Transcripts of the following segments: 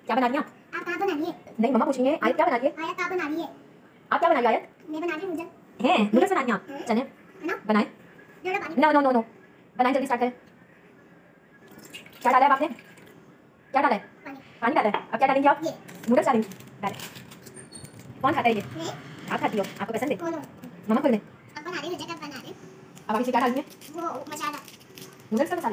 क्या बना रही हैं आप क्या बना रही है? नहीं मम्मा पूछेंगे आयत क्या बना रही है? आयत क्या बना रही है? आप क्या बना रही है आयत? मैं बना रही हूँ नूडल। हैं नूडल्स बना रही हैं आप? चलें बनाएं। थोड़ा पानी। नो नो नो नो बनाएं जल्दी स्टार्ट करें। क्या डाला है आपने? क्या डाला है? पानी डाला है। अब क्या डालेंगे आप? नूडल्स डालेंगे। डालें। कौन खाता है ये? आप खाती हो, आपको पसंद है? मम्मा खोल दें। अब बना रही हूँ, जगह बना रही हूँ। अब आप इसे क्या डालेंगे? वो मसाला। नूडल्स का मसाला।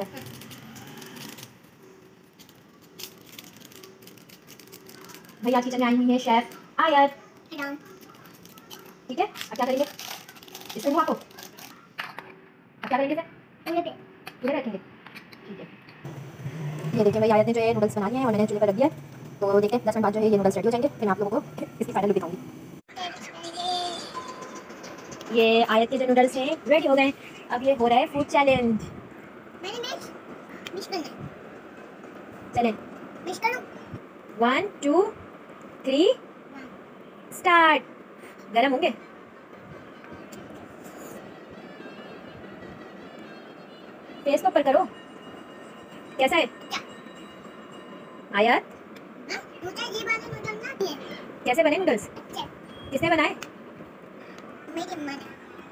भैया किचन में आई हुई है शेफ आयत। ठीक है अब क्या करेंगे? इसमें दूँ आपको? अब क्या करेंगे सर? इधर रखेंगे। ठीक है ये देखिए भाई आयत ने जो है नूडल्स बना लिए हैं और मैंने चूल्हे पर रख दिया है। तो देखते हैं 10 मिनट बाद जो है ये नूडल्स रेडी हो जाएंगे, फिर मैं आप लोगों को इसकी फाइनल लुक दिखाऊंगी। ये आयत के जो नूडल्स हैं रेडी हो गए। अब ये हो रहा है फूड चैलेंज। चलें 1 2 3 स्टार्ट। गरम होंगे। फेस को ऊपर करो। कैसा है आयत? कैसे बने नूडल्स? किसने बनाए? मेरी अम्मा ने।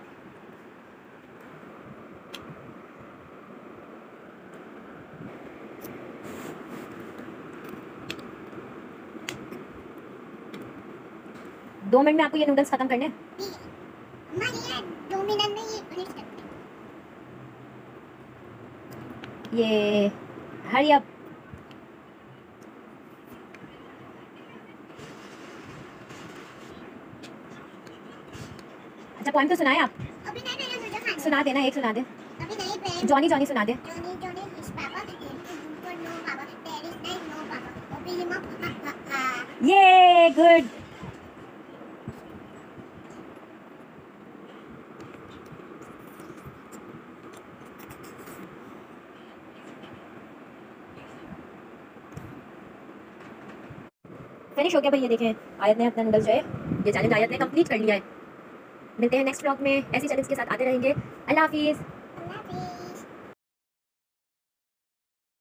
दो मिनट में आपको ये नूडल्स खत्म करने हैं। अम्मा ये 2 मिनट में ये फिनिश कर। ये हरी अप। अच्छा पोएम तो सुनाए आप? अभी नहीं, मैंने नूडल खाने। सुना देना, एक सुना दे। अभी नहीं पे। जॉनी जॉनी सुना दे। जॉनी जॉनी इस पापा ऊपर नो पापा देयर इज नो पापा ओपी हिम अप। ये गुड। फिनिश हो गया भाई। ये देखें आयत ने अपना नूडल्स जो है ये चैलेंज आयत ने कंप्लीट कर लिया है। मिलते हैं नेक्स्ट व्लॉग में, ऐसी चैलेंज के साथ आते रहेंगे। अल्लाह हाफिज़।